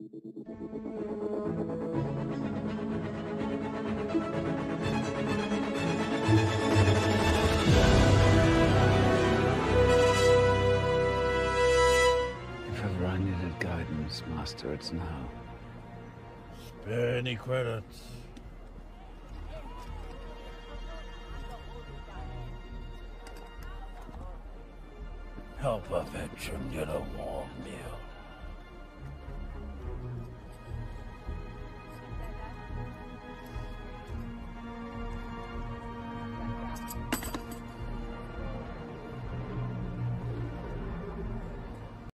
If ever I needed guidance, Master, it's now. Spare any credits. Help a veteran get a warm meal.